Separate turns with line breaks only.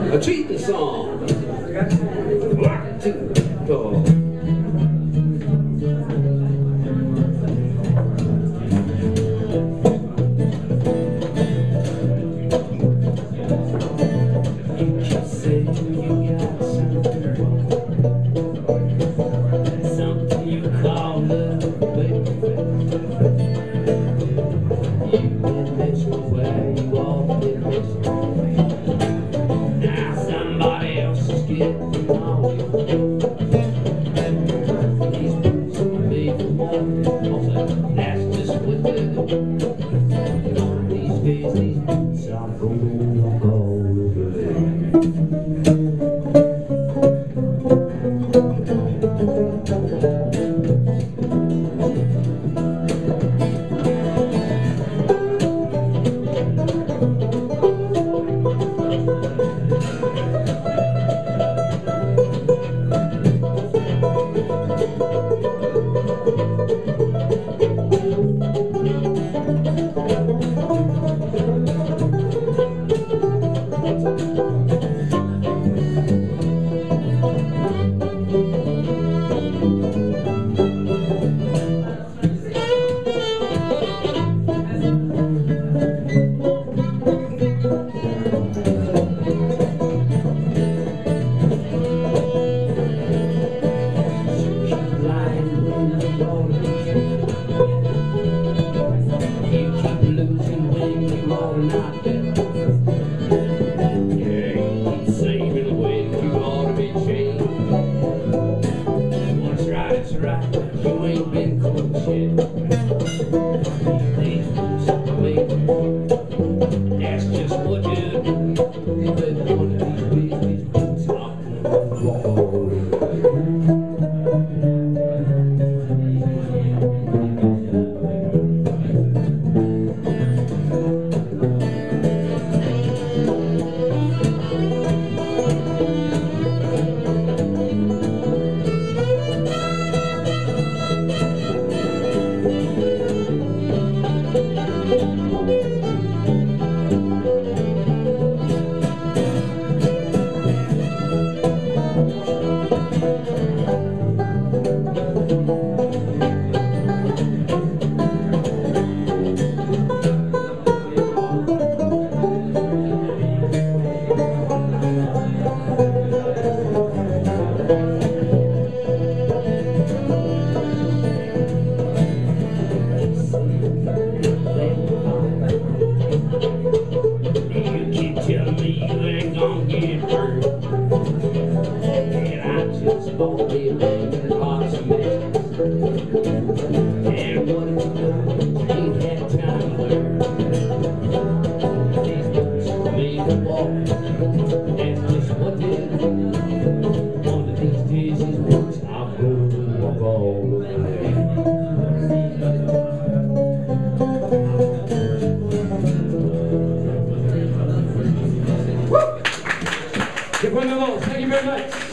A cheating song. 1, 2, 4. That's just what they do. These days, these boots are going to go you ain't been coached yet. These boots are made for. That's just what you do. But one of these days, these boots are gonna go. Only a man with lots of mess. And what have you done? Ain't had time to learn. These boots are made to walk. That's just what they do. One of these days, these boots are going to walk all the way. Woo! Thank you very much.